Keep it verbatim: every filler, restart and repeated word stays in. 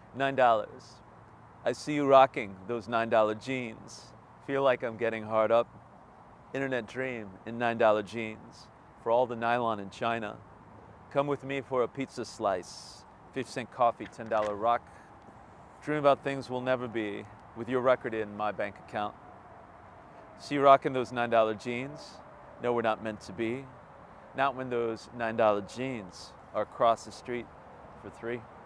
nine dollars. I see you rocking those nine dollar jeans. Feel like I'm getting hard up. Internet dream in nine dollar jeans. For all the nylon in China. Come with me for a pizza slice. fifty cent coffee, ten dollar rock. Dream about things we'll never be with your record in my bank account. See you rocking those nine dollar jeans. No, we're not meant to be. Not when those nine dollar jeans are across the street for three.